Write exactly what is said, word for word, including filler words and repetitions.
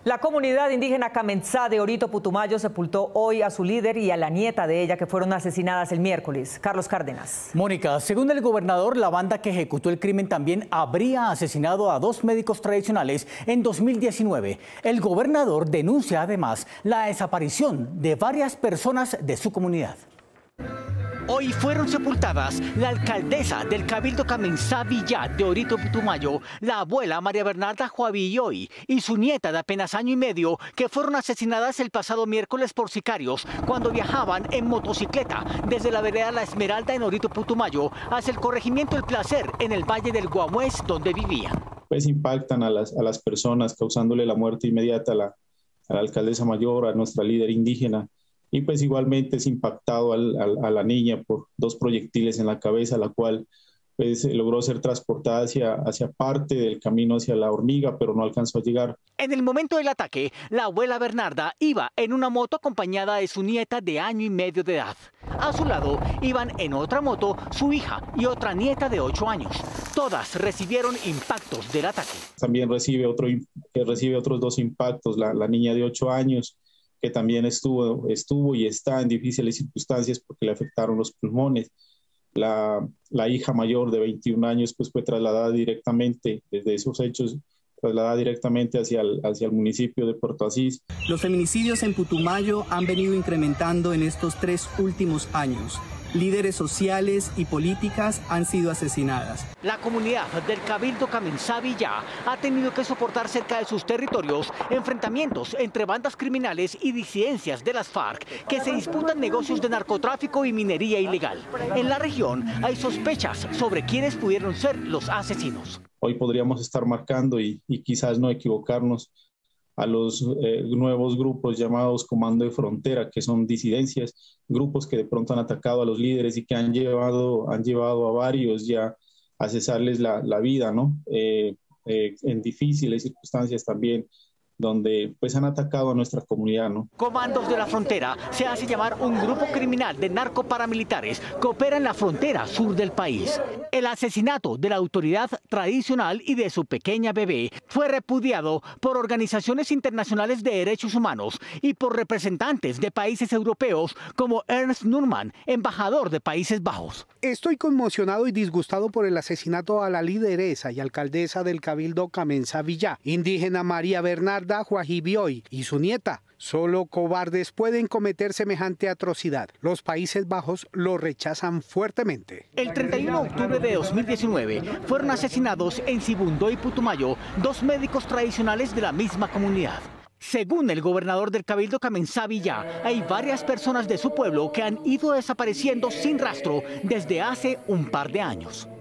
La comunidad indígena Camensá de Orito Putumayo sepultó hoy a su líder y a la nieta de ella, que fueron asesinadas el miércoles. Carlos Cárdenas. Mónica, según el gobernador, la banda que ejecutó el crimen también habría asesinado a dos médicos tradicionales en dos mil diecinueve. El gobernador denuncia además la desaparición de varias personas de su comunidad. Hoy fueron sepultadas la alcaldesa del Cabildo Camensá Villá de Orito Putumayo, la abuela María Bernarda Juavilloy y su nieta de apenas año y medio, que fueron asesinadas el pasado miércoles por sicarios cuando viajaban en motocicleta desde la vereda La Esmeralda en Orito Putumayo hacia el corregimiento El Placer en el Valle del Guamués, donde vivían. Pues impactan a las, a las personas, causándole la muerte inmediata a la, a la alcaldesa mayor, a nuestra líder indígena. Y pues igualmente es impactado al, al, a la niña por dos proyectiles en la cabeza, la cual pues logró ser transportada hacia, hacia parte del camino hacia La Hormiga, pero no alcanzó a llegar. En el momento del ataque, la abuela Bernarda iba en una moto acompañada de su nieta de año y medio de edad. A su lado iban en otra moto su hija y otra nieta de ocho años. Todas recibieron impactos del ataque. También recibe, otro, recibe otros dos impactos, la, la niña de ocho años, que también estuvo, estuvo y está en difíciles circunstancias porque le afectaron los pulmones. La, la hija mayor de veintiún años pues fue trasladada directamente, desde esos hechos, trasladada directamente hacia el, hacia el municipio de Puerto Asís. Los feminicidios en Putumayo han venido incrementando en estos tres últimos años. Líderes sociales y políticas han sido asesinadas. La comunidad del Cabildo Camensá Villá ha tenido que soportar cerca de sus territorios enfrentamientos entre bandas criminales y disidencias de las FARC que se disputan negocios de narcotráfico y minería ilegal. En la región hay sospechas sobre quiénes pudieron ser los asesinos. Hoy podríamos estar marcando y, y quizás no equivocarnos a los eh, nuevos grupos llamados Comando de Frontera, que son disidencias, grupos que de pronto han atacado a los líderes y que han llevado, han llevado a varios ya a cesarles la, la vida, ¿no? Eh, eh, en difíciles circunstancias también, donde pues han atacado a nuestra comunidad, ¿no? Comandos de la Frontera se hace llamar un grupo criminal de narcoparamilitares que opera en la frontera sur del país. El asesinato de la autoridad tradicional y de su pequeña bebé fue repudiado por organizaciones internacionales de derechos humanos y por representantes de países europeos como Ernst Nurman, embajador de Países Bajos. Estoy conmocionado y disgustado por el asesinato a la lideresa y alcaldesa del Cabildo Camensá Villá, indígena María Bernarda Juavilloy y su nieta. Solo cobardes pueden cometer semejante atrocidad. Los Países Bajos lo rechazan fuertemente. El treinta y uno de octubre de dos mil diecinueve fueron asesinados en Sibundoy, Putumayo, dos médicos tradicionales de la misma comunidad. Según el gobernador del Cabildo Camensá Villá, hay varias personas de su pueblo que han ido desapareciendo sin rastro desde hace un par de años.